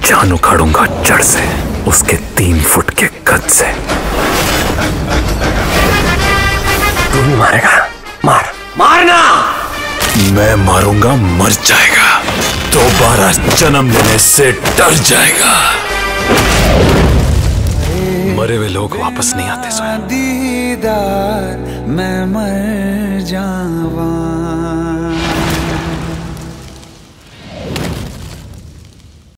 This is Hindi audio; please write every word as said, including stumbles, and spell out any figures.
जान उखाड़ूंगा जड़ से, उसके तीन फुट के कद से। तू भी मारेगा? मार, मारना। मैं मारूंगा, मर जाएगा, दोबारा जन्म लेने से डर जाएगा। मरे हुए लोग वापस नहीं आते। दीदार मैं मर जावा।